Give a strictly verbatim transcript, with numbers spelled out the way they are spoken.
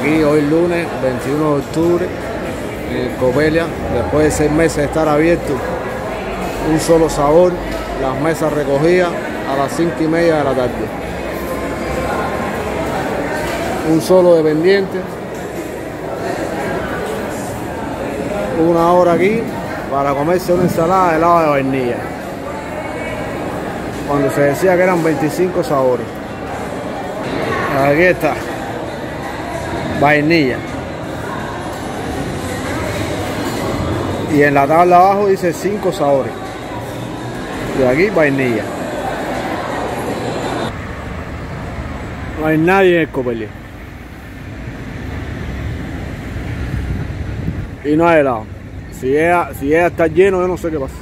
Aquí hoy lunes veintiuno de octubre en Copelia, después de seis meses de estar abierto, un solo sabor, las mesas recogidas a las cinco y media de la tarde. Un solo dependiente, una hora aquí para comerse una ensalada de helado de vainilla, cuando se decía que eran veinticinco sabores. Aquí está, vainilla, y en la tabla abajo dice cinco sabores, y aquí vainilla. No hay nadie en el Copelia y no hay helado. Si ella, si ella está lleno, yo no sé qué pasa.